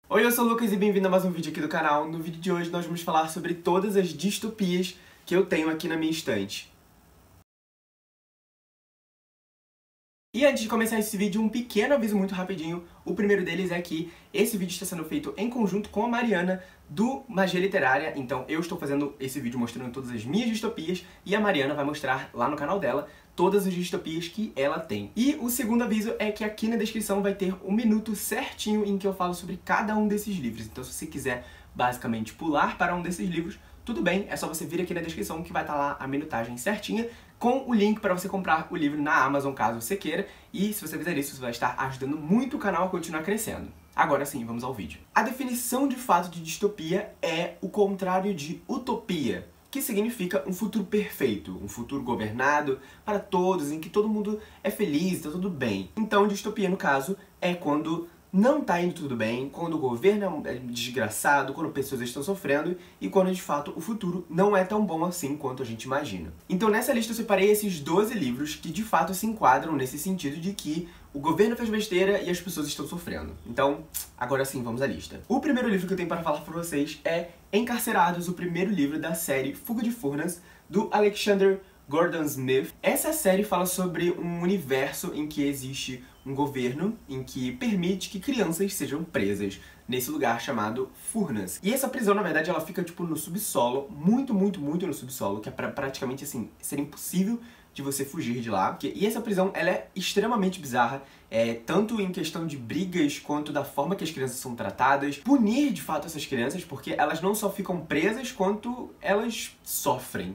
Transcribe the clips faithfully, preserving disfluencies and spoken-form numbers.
Oi, eu sou o Lucas e bem-vindo a mais um vídeo aqui do canal. No vídeo de hoje nós vamos falar sobre todas as distopias que eu tenho aqui na minha estante. E antes de começar esse vídeo, um pequeno aviso muito rapidinho. O primeiro deles é que esse vídeo está sendo feito em conjunto com a Mariana do Magia Literária. Então eu estou fazendo esse vídeo mostrando todas as minhas distopias e a Mariana vai mostrar lá no canal dela todas as distopias que ela tem. E o segundo aviso é que aqui na descrição vai ter um minuto certinho em que eu falo sobre cada um desses livros. Então se você quiser basicamente pular para um desses livros, tudo bem, é só você vir aqui na descrição que vai estar lá a minutagem certinha com o link para você comprar o livro na Amazon, caso você queira. E se você fizer isso, você vai estar ajudando muito o canal a continuar crescendo. Agora sim, vamos ao vídeo. A definição de fato de distopia é o contrário de utopia, que significa um futuro perfeito, um futuro governado para todos, em que todo mundo é feliz, está tudo bem. Então, distopia, no caso, é quando não tá indo tudo bem, quando o governo é desgraçado, quando pessoas estão sofrendo e quando, de fato, o futuro não é tão bom assim quanto a gente imagina. Então, nessa lista eu separei esses doze livros que, de fato, se enquadram nesse sentido de que o governo fez besteira e as pessoas estão sofrendo. Então, agora sim, vamos à lista. O primeiro livro que eu tenho para falar para vocês é Encarcerados, o primeiro livro da série Fuga de Furnas, do Alexander Gordon Smith. Essa série fala sobre um universo em que existe um governo em que permite que crianças sejam presas nesse lugar chamado Furnas. E essa prisão, na verdade, ela fica tipo no subsolo, muito, muito, muito no subsolo, que é pra, praticamente assim, ser impossível de você fugir de lá. E essa prisão, ela é extremamente bizarra, é, tanto em questão de brigas, quanto da forma que as crianças são tratadas. Punir, de fato, essas crianças, porque elas não só ficam presas, quanto elas sofrem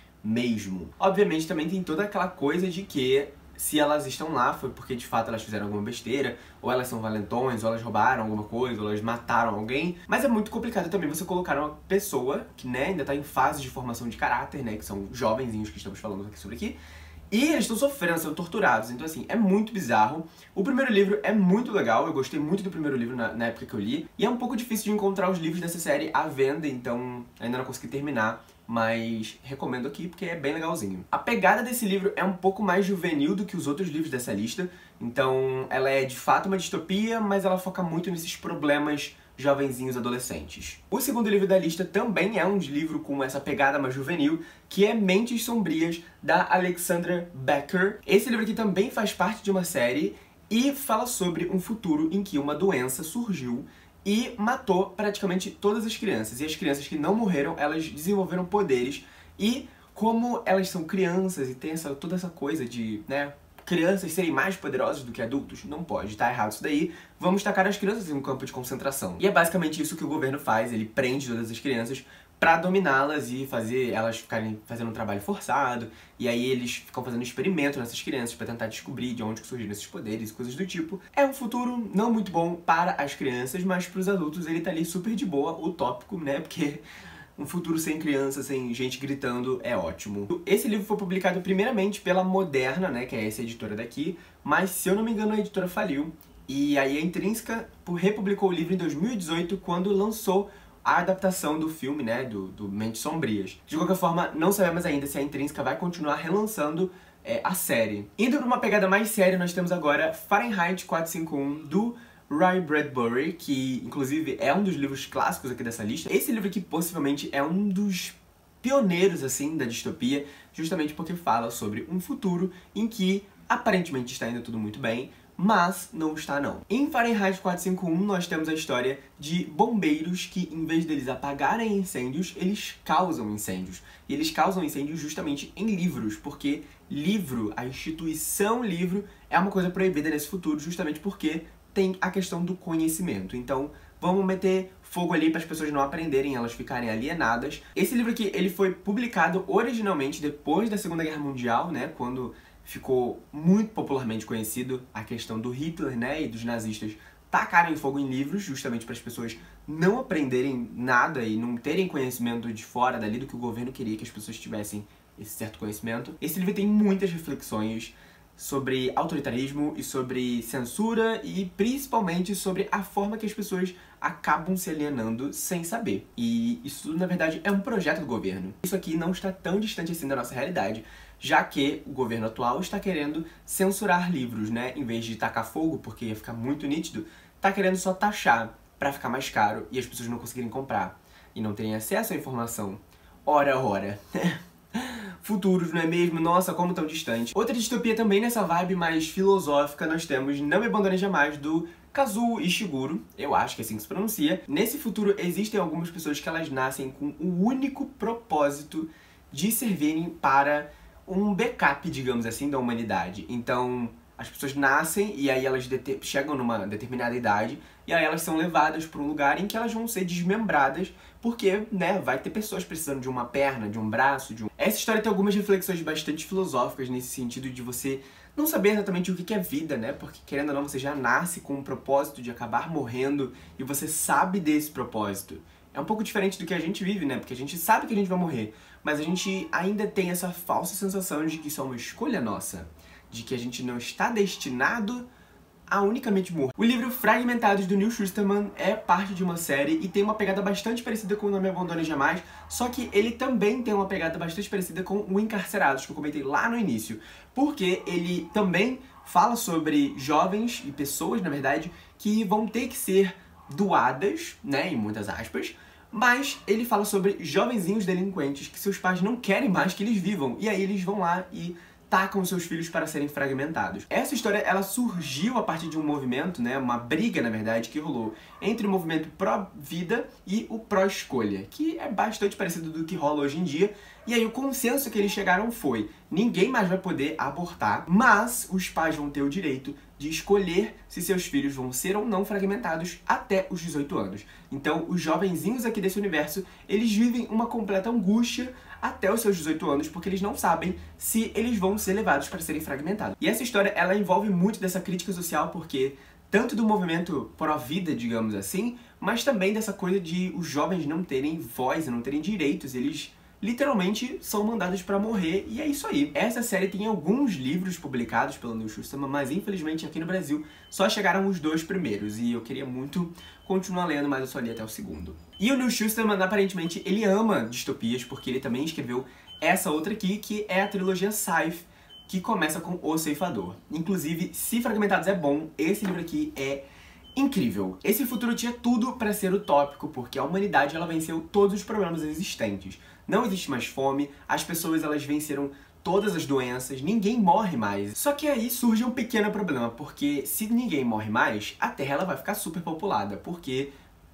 mesmo. Obviamente, também tem toda aquela coisa de que se elas estão lá foi porque, de fato, elas fizeram alguma besteira, ou elas são valentões, ou elas roubaram alguma coisa, ou elas mataram alguém. Mas é muito complicado também você colocar uma pessoa que, né, ainda tá em fase de formação de caráter, né, que são jovenzinhos que estamos falando aqui sobre aqui, e eles estão sofrendo, sendo torturados. Então, assim, é muito bizarro. O primeiro livro é muito legal, eu gostei muito do primeiro livro na, na época que eu li. E é um pouco difícil de encontrar os livros dessa série à venda, então ainda não consegui terminar. Mas recomendo aqui porque é bem legalzinho. A pegada desse livro é um pouco mais juvenil do que os outros livros dessa lista. Então ela é de fato uma distopia, mas ela foca muito nesses problemas jovenzinhos adolescentes. O segundo livro da lista também é um livro com essa pegada mais juvenil, que é Mentes Sombrias, da Alexandra Becker. Esse livro aqui também faz parte de uma série e fala sobre um futuro em que uma doença surgiu e matou praticamente todas as crianças. E as crianças que não morreram, elas desenvolveram poderes. E como elas são crianças e tem essa, toda essa coisa de, né, crianças serem mais poderosas do que adultos, não pode, tá errado isso daí. Vamos tacar as crianças em um campo de concentração. E é basicamente isso que o governo faz, ele prende todas as crianças pra dominá-las e fazer elas ficarem fazendo um trabalho forçado. E aí eles ficam fazendo experimentos nessas crianças pra tentar descobrir de onde que surgiram esses poderes e coisas do tipo. É um futuro não muito bom para as crianças, mas pros adultos ele tá ali super de boa, utópico, né? Porque um futuro sem criança, sem gente gritando, é ótimo. Esse livro foi publicado primeiramente pela Moderna, né, que é essa editora daqui, mas se eu não me engano a editora faliu. E aí a Intrínseca republicou o livro em dois mil e dezoito, quando lançou a adaptação do filme, né, do, do Mentes Sombrias. De qualquer forma, não sabemos ainda se a Intrínseca vai continuar relançando é, a série. Indo para uma pegada mais séria, nós temos agora Fahrenheit quatrocentos e cinquenta e um, do Ray Bradbury, que inclusive é um dos livros clássicos aqui dessa lista. Esse livro aqui possivelmente é um dos pioneiros, assim, da distopia, justamente porque fala sobre um futuro em que aparentemente está indo tudo muito bem, mas não está não. Em Fahrenheit quatrocentos e cinquenta e um nós temos a história de bombeiros que, em vez deles apagarem incêndios, eles causam incêndios. E eles causam incêndios justamente em livros, porque livro, a instituição livro, é uma coisa proibida nesse futuro, justamente porque tem a questão do conhecimento. Então, vamos meter fogo ali para as pessoas não aprenderem, elas ficarem alienadas. Esse livro aqui, ele foi publicado originalmente depois da Segunda Guerra Mundial, né, quando ficou muito popularmente conhecido a questão do Hitler, né, e dos nazistas tacarem fogo em livros, justamente para as pessoas não aprenderem nada e não terem conhecimento de fora dali do que o governo queria que as pessoas tivessem esse certo conhecimento. Esse livro tem muitas reflexões sobre autoritarismo e sobre censura e principalmente sobre a forma que as pessoas acabam se alienando sem saber. E isso tudo, na verdade, é um projeto do governo. Isso aqui não está tão distante assim da nossa realidade, já que o governo atual está querendo censurar livros, né? Em vez de tacar fogo, porque ia ficar muito nítido, tá querendo só taxar, pra ficar mais caro e as pessoas não conseguirem comprar e não terem acesso à informação. Ora, ora. Futuros, não é mesmo? Nossa, como tão distante. Outra distopia também nessa vibe mais filosófica, nós temos Não Me Abandone Jamais, do Kazuo Ishiguro, eu acho que é assim que se pronuncia. Nesse futuro, existem algumas pessoas que elas nascem com o único propósito de servirem para um backup, digamos assim, da humanidade. Então, as pessoas nascem e aí elas chegam numa determinada idade e aí elas são levadas para um lugar em que elas vão ser desmembradas porque, né, vai ter pessoas precisando de uma perna, de um braço, de um... Essa história tem algumas reflexões bastante filosóficas nesse sentido de você não saber exatamente o que é vida, né? Porque, querendo ou não, você já nasce com um propósito de acabar morrendo e você sabe desse propósito. É um pouco diferente do que a gente vive, né? Porque a gente sabe que a gente vai morrer, mas a gente ainda tem essa falsa sensação de que isso é uma escolha nossa, de que a gente não está destinado a unicamente morrer. O livro Fragmentados, do Neil Shusterman, é parte de uma série e tem uma pegada bastante parecida com o Não Me Abandone Jamais, só que ele também tem uma pegada bastante parecida com o Encarcerados, que eu comentei lá no início, porque ele também fala sobre jovens e pessoas, na verdade, que vão ter que ser doadas, né, em muitas aspas, mas ele fala sobre jovenzinhos delinquentes que seus pais não querem mais que eles vivam, e aí eles vão lá e tacam seus filhos para serem fragmentados. Essa história, ela surgiu a partir de um movimento, né, uma briga, na verdade, que rolou entre o movimento pró-vida e o pró-escolha, que é bastante parecido do que rola hoje em dia. E aí o consenso que eles chegaram foi: ninguém mais vai poder abortar, mas os pais vão ter o direito de escolher se seus filhos vão ser ou não fragmentados até os dezoito anos. Então, os jovenzinhos aqui desse universo, eles vivem uma completa angústia até os seus dezoito anos, porque eles não sabem se eles vão ser levados para serem fragmentados. E essa história, ela envolve muito dessa crítica social, porque tanto do movimento pró-vida, digamos assim, mas também dessa coisa de os jovens não terem voz, não terem direitos, eles literalmente são mandados pra morrer, e é isso aí. Essa série tem alguns livros publicados pelo Neil Shusterman, mas infelizmente aqui no Brasil só chegaram os dois primeiros, e eu queria muito continuar lendo, mas eu só li até o segundo. E o Neil Shusterman, aparentemente, ele ama distopias, porque ele também escreveu essa outra aqui, que é a trilogia Scythe, que começa com O Ceifador. Inclusive, se Fragmentados é bom, esse livro aqui é incrível. Esse futuro tinha tudo pra ser utópico, porque a humanidade, ela venceu todos os problemas existentes. Não existe mais fome, as pessoas, elas venceram todas as doenças, ninguém morre mais. Só que aí surge um pequeno problema, porque se ninguém morre mais, a Terra, ela vai ficar super populada, porque,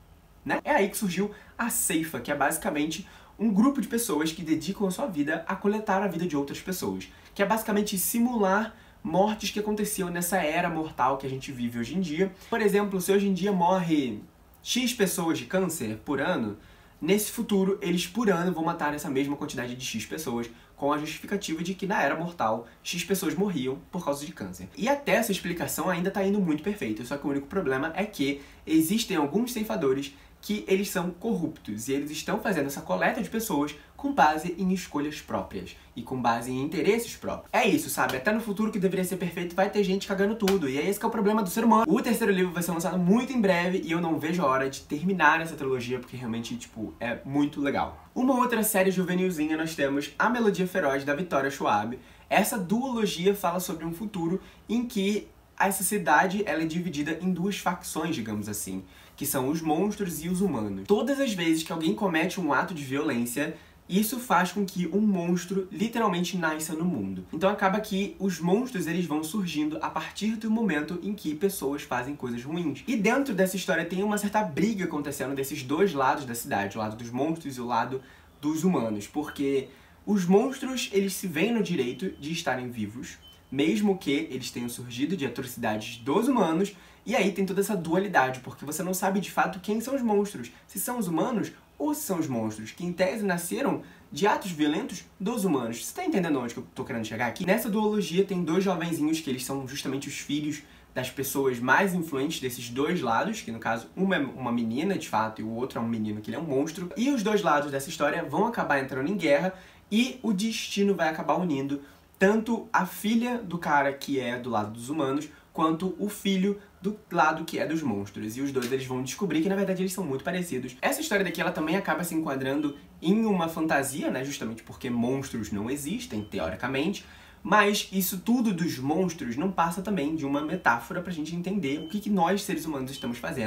né? É aí que surgiu a Ceifa, que é basicamente um grupo de pessoas que dedicam a sua vida a coletar a vida de outras pessoas, que é basicamente simular mortes que aconteciam nessa era mortal que a gente vive hoje em dia. Por exemplo, se hoje em dia morre X pessoas de câncer por ano, nesse futuro, eles por ano vão matar essa mesma quantidade de X pessoas, com a justificativa de que na era mortal, X pessoas morriam por causa de câncer. E até essa explicação ainda tá indo muito perfeita, só que o único problema é que existem alguns ceifadores que eles são corruptos, e eles estão fazendo essa coleta de pessoas com base em escolhas próprias e com base em interesses próprios. É isso, sabe? Até no futuro que deveria ser perfeito vai ter gente cagando tudo, e é esse que é o problema do ser humano. O terceiro livro vai ser lançado muito em breve e eu não vejo a hora de terminar essa trilogia, porque realmente, tipo, é muito legal. Uma outra série juvenilzinha nós temos A Melodia Feroz, da Victoria Schwab. Essa duologia fala sobre um futuro em que essa cidade, ela é dividida em duas facções, digamos assim, que são os monstros e os humanos. Todas as vezes que alguém comete um ato de violência, isso faz com que um monstro literalmente nasça no mundo. Então acaba que os monstros, eles vão surgindo a partir do momento em que pessoas fazem coisas ruins. E dentro dessa história tem uma certa briga acontecendo desses dois lados da cidade, o lado dos monstros e o lado dos humanos, porque os monstros, eles se veem no direito de estarem vivos, mesmo que eles tenham surgido de atrocidades dos humanos, e aí tem toda essa dualidade, porque você não sabe de fato quem são os monstros, se são os humanos ou se são os monstros, que em tese nasceram de atos violentos dos humanos. Você tá entendendo onde que eu tô querendo chegar aqui? Nessa duologia tem dois jovenzinhos que eles são justamente os filhos das pessoas mais influentes desses dois lados, que no caso, uma é uma menina de fato e o outro é um menino que ele é um monstro, e os dois lados dessa história vão acabar entrando em guerra e o destino vai acabar unindo tanto a filha do cara que é do lado dos humanos, quanto o filho do lado que é dos monstros. E os dois, eles vão descobrir que, na verdade, eles são muito parecidos. Essa história daqui, ela também acaba se enquadrando em uma fantasia, né? Justamente porque monstros não existem, teoricamente. Mas isso tudo dos monstros não passa também de uma metáfora pra gente entender o que, que nós, seres humanos, estamos fazendo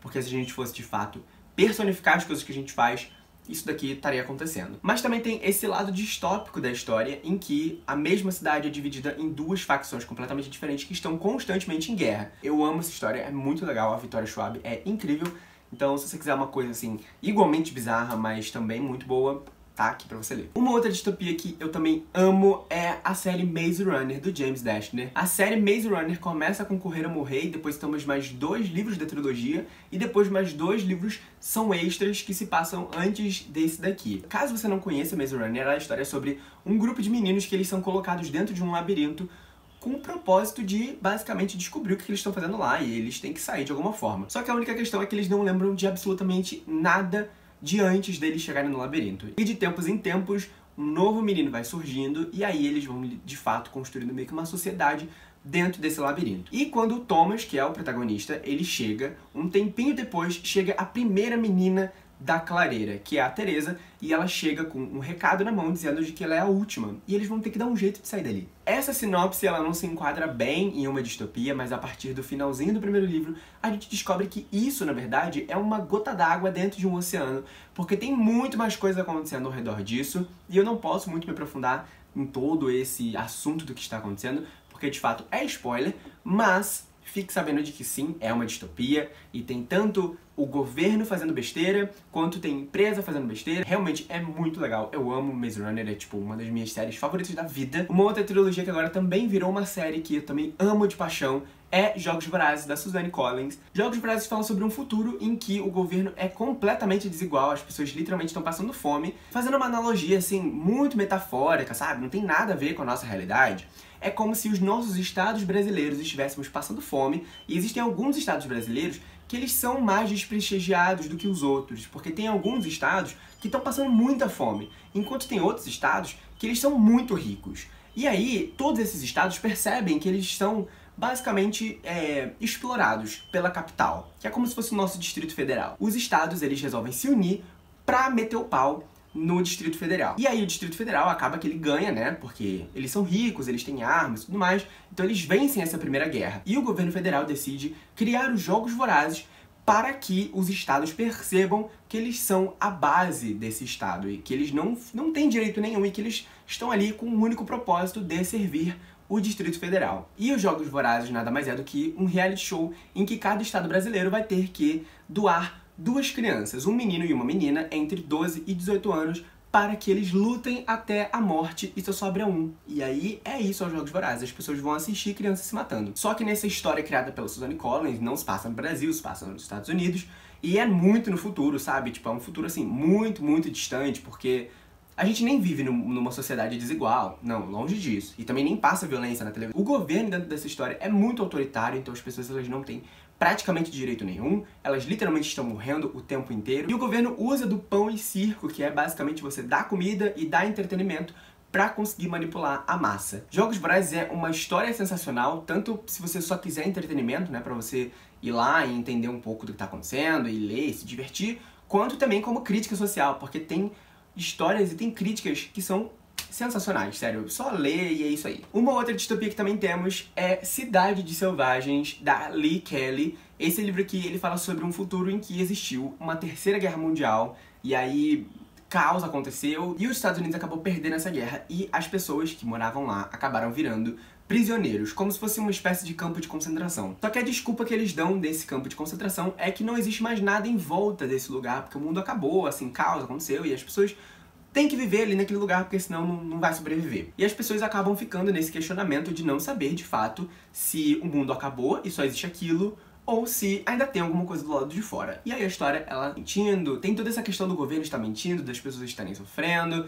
porque se a gente fosse de fato personificar as coisas que a gente faz, isso daqui estaria acontecendo. Mas também tem esse lado distópico da história, em que a mesma cidade é dividida em duas facções completamente diferentes que estão constantemente em guerra. Eu amo essa história, é muito legal, a Victoria Schwab é incrível. Então, se você quiser uma coisa assim, igualmente bizarra, mas também muito boa, tá aqui pra você ler. Uma outra distopia que eu também amo é a série Maze Runner, do James Dashner. A série Maze Runner começa com Correr ou Morrer, e depois temos mais dois livros da trilogia, e depois mais dois livros são extras que se passam antes desse daqui. Caso você não conheça Maze Runner, a história é sobre um grupo de meninos que eles são colocados dentro de um labirinto com o propósito de, basicamente, descobrir o que eles estão fazendo lá, e eles têm que sair de alguma forma. Só que a única questão é que eles não lembram de absolutamente nada de antes deles chegarem no labirinto. E de tempos em tempos, um novo menino vai surgindo, e aí eles vão, de fato, construindo meio que uma sociedade dentro desse labirinto. E quando o Thomas, que é o protagonista, ele chega, um tempinho depois, chega a primeira menina da clareira, que é a Teresa, e ela chega com um recado na mão dizendo de que ela é a última, e eles vão ter que dar um jeito de sair dali. Essa sinopse, ela não se enquadra bem em uma distopia, mas a partir do finalzinho do primeiro livro, a gente descobre que isso, na verdade, é uma gota d'água dentro de um oceano, porque tem muito mais coisa acontecendo ao redor disso, e eu não posso muito me aprofundar em todo esse assunto do que está acontecendo, porque de fato é spoiler, mas fique sabendo de que sim, é uma distopia, e tem tanto o governo fazendo besteira, quanto tem empresa fazendo besteira. Realmente é muito legal, eu amo Maze Runner, é tipo uma das minhas séries favoritas da vida. Uma outra trilogia que agora também virou uma série que eu também amo de paixão é Jogos Vorazes, da Suzanne Collins. Jogos Vorazes fala sobre um futuro em que o governo é completamente desigual, as pessoas literalmente estão passando fome. Fazendo uma analogia, assim, muito metafórica, sabe? Não tem nada a ver com a nossa realidade. É como se os nossos estados brasileiros estivéssemos passando fome, e existem alguns estados brasileiros que eles são mais desprestigiados do que os outros, porque tem alguns estados que estão passando muita fome, enquanto tem outros estados que eles são muito ricos. E aí, todos esses estados percebem que eles são basicamente é, explorados pela capital, que é como se fosse o nosso Distrito Federal. Os estados, eles resolvem se unir pra meter o pau no Distrito Federal. E aí o Distrito Federal acaba que ele ganha, né, porque eles são ricos, eles têm armas e tudo mais, então eles vencem essa primeira guerra. E o governo federal decide criar os Jogos Vorazes para que os estados percebam que eles são a base desse estado e que eles não, não têm direito nenhum e que eles estão ali com o único propósito de servir o Distrito Federal. E os Jogos Vorazes nada mais é do que um reality show em que cada estado brasileiro vai ter que doar duas crianças, um menino e uma menina, entre doze e dezoito anos, para que eles lutem até a morte e só sobra um. E aí é isso aos Jogos Vorazes, as pessoas vão assistir crianças se matando. Só que nessa história criada pela Suzanne Collins, não se passa no Brasil, se passa nos Estados Unidos, e é muito no futuro, sabe? Tipo, é um futuro assim, muito, muito distante, porque a gente nem vive numa sociedade desigual, não, longe disso. E também nem passa violência na televisão. O governo dentro dessa história é muito autoritário, então as pessoas elas não têm praticamente direito nenhum, elas literalmente estão morrendo o tempo inteiro. E o governo usa do pão e circo, que é basicamente você dar comida e dar entretenimento pra conseguir manipular a massa. Jogos Vorazes é uma história sensacional, tanto se você só quiser entretenimento, né, pra você ir lá e entender um pouco do que tá acontecendo, e ler, e se divertir, quanto também como crítica social, porque tem histórias e tem críticas que são sensacionais, sério, só ler e é isso aí. Uma outra distopia que também temos é Cidade de Selvagens, da Lee Kelly. Esse livro aqui, ele fala sobre um futuro em que existiu uma terceira guerra mundial, e aí caos aconteceu, e os Estados Unidos acabou perdendo essa guerra, e as pessoas que moravam lá acabaram virando prisioneiros, como se fosse uma espécie de campo de concentração. Só que a desculpa que eles dão desse campo de concentração é que não existe mais nada em volta desse lugar, porque o mundo acabou, assim, caos aconteceu, e as pessoas tem que viver ali naquele lugar, porque senão não, não vai sobreviver. E as pessoas acabam ficando nesse questionamento de não saber, de fato, se o mundo acabou e só existe aquilo, ou se ainda tem alguma coisa do lado de fora. E aí a história, ela mentindo, tem toda essa questão do governo estar mentindo, das pessoas estarem sofrendo,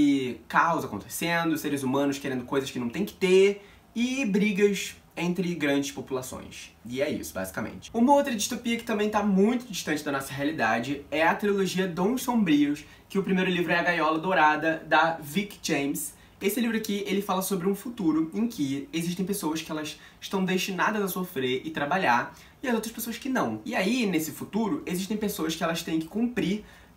e caos acontecendo, seres humanos querendo coisas que não tem que ter, e brigas entre grandes populações. E é isso, basicamente. Uma outra distopia que também tá muito distante da nossa realidade é a trilogia Dons Sombrios, que o primeiro livro é A Gaiola Dourada, da Vic James. Esse livro aqui, ele fala sobre um futuro em que existem pessoas que elas estão destinadas a sofrer e trabalhar, e as outras pessoas que não. E aí, nesse futuro, existem pessoas que elas têm que cumprir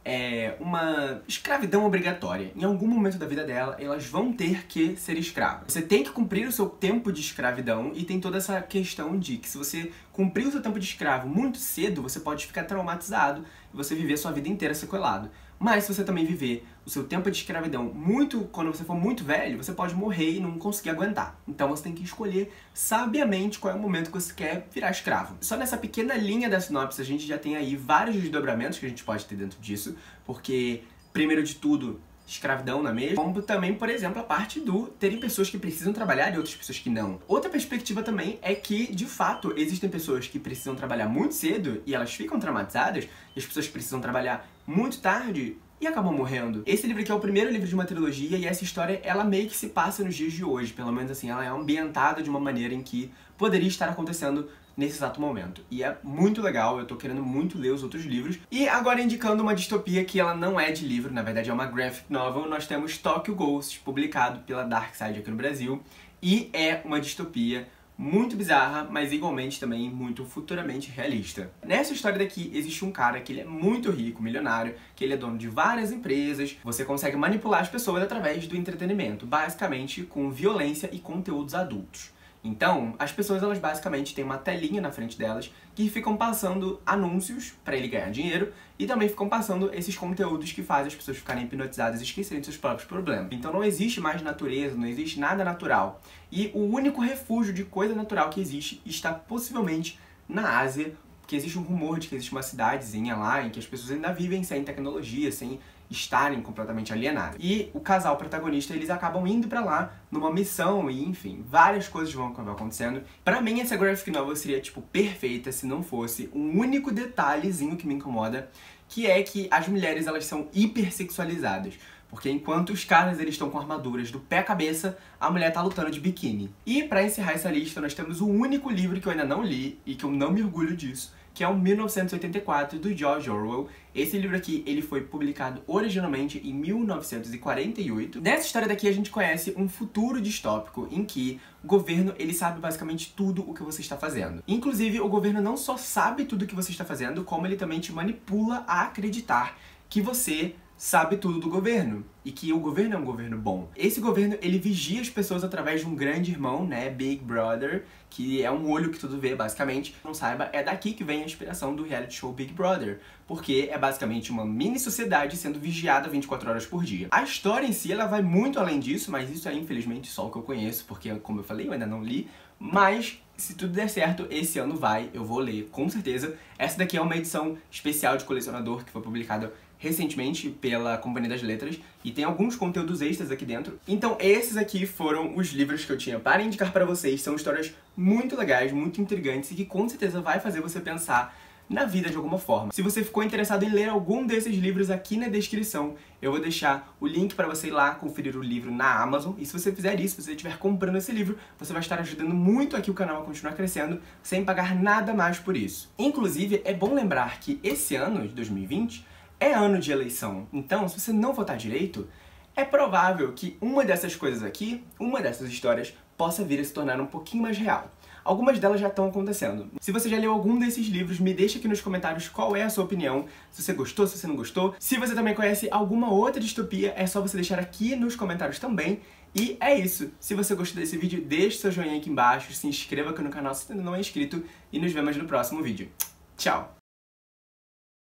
é, uma escravidão obrigatória. Em algum momento da vida dela, elas vão ter que ser escravas. Você tem que cumprir o seu tempo de escravidão e tem toda essa questão de que se você cumprir o seu tempo de escravo muito cedo, você pode ficar traumatizado e você viver a sua vida inteira sequelado. Mas se você também viver o seu tempo de escravidão muito, quando você for muito velho, você pode morrer e não conseguir aguentar. Então você tem que escolher sabiamente qual é o momento que você quer virar escravo. Só nessa pequena linha da sinopse a gente já tem aí vários desdobramentos que a gente pode ter dentro disso, porque, primeiro de tudo, escravidão, não é mesmo? Como também, por exemplo, a parte do terem pessoas que precisam trabalhar e outras pessoas que não. Outra perspectiva também é que, de fato, existem pessoas que precisam trabalhar muito cedo e elas ficam traumatizadas, e as pessoas que precisam trabalhar muito tarde e acabam morrendo. Esse livro aqui é o primeiro livro de uma trilogia e essa história, ela meio que se passa nos dias de hoje, pelo menos assim, ela é ambientada de uma maneira em que poderia estar acontecendo nesse exato momento. E é muito legal, eu tô querendo muito ler os outros livros. E agora indicando uma distopia que ela não é de livro, na verdade é uma graphic novel, nós temos Tokyo Ghost, publicado pela Dark Side aqui no Brasil, e é uma distopia muito bizarra, mas igualmente também muito futuramente realista. Nessa história daqui existe um cara que ele é muito rico, milionário, que ele é dono de várias empresas, você consegue manipular as pessoas através do entretenimento, basicamente com violência e conteúdos adultos. Então, as pessoas, elas basicamente têm uma telinha na frente delas que ficam passando anúncios para ele ganhar dinheiro e também ficam passando esses conteúdos que fazem as pessoas ficarem hipnotizadas e esquecerem de seus próprios problemas. Então não existe mais natureza, não existe nada natural. E o único refúgio de coisa natural que existe está possivelmente na Ásia, porque existe um rumor de que existe uma cidadezinha lá em que as pessoas ainda vivem sem tecnologia, sem estarem completamente alienados. E o casal protagonista, eles acabam indo pra lá numa missão e, enfim, várias coisas vão acabar acontecendo. Pra mim, essa graphic novel seria, tipo, perfeita se não fosse um único detalhezinho que me incomoda, que é que as mulheres, elas são hipersexualizadas. Porque enquanto os caras, eles estão com armaduras do pé à cabeça, a mulher tá lutando de biquíni. E pra encerrar essa lista, nós temos o único livro que eu ainda não li e que eu não me orgulho disso, que é o mil novecentos e oitenta e quatro, do George Orwell. Esse livro aqui, ele foi publicado originalmente em mil novecentos e quarenta e oito. Nessa história daqui, a gente conhece um futuro distópico em que o governo, ele sabe basicamente tudo o que você está fazendo. Inclusive, o governo não só sabe tudo o que você está fazendo, como ele também te manipula a acreditar que você sabe tudo do governo, e que o governo é um governo bom. Esse governo, ele vigia as pessoas através de um grande irmão, né, Big Brother, que é um olho que tudo vê, basicamente. Não saiba, é daqui que vem a inspiração do reality show Big Brother, porque é basicamente uma mini sociedade sendo vigiada vinte e quatro horas por dia. A história em si, ela vai muito além disso, mas isso é infelizmente só o que eu conheço, porque, como eu falei, eu ainda não li, mas se tudo der certo, esse ano vai, eu vou ler, com certeza. Essa daqui é uma edição especial de colecionador que foi publicada recentemente pela Companhia das Letras e tem alguns conteúdos extras aqui dentro. Então esses aqui foram os livros que eu tinha para indicar para vocês. São histórias muito legais, muito intrigantes e que com certeza vai fazer você pensar na vida de alguma forma. Se você ficou interessado em ler algum desses livros, aqui na descrição eu vou deixar o link para você ir lá conferir o livro na Amazon. E se você fizer isso, se você estiver comprando esse livro, você vai estar ajudando muito aqui o canal a continuar crescendo sem pagar nada mais por isso. Inclusive, é bom lembrar que esse ano de dois mil e vinte é ano de eleição, então se você não votar direito, é provável que uma dessas coisas aqui, uma dessas histórias, possa vir a se tornar um pouquinho mais real. Algumas delas já estão acontecendo. Se você já leu algum desses livros, me deixa aqui nos comentários qual é a sua opinião, se você gostou, se você não gostou. Se você também conhece alguma outra distopia, é só você deixar aqui nos comentários também. E é isso. Se você gostou desse vídeo, deixe seu joinha aqui embaixo, se inscreva aqui no canal se ainda não é inscrito e nos vemos no próximo vídeo. Tchau!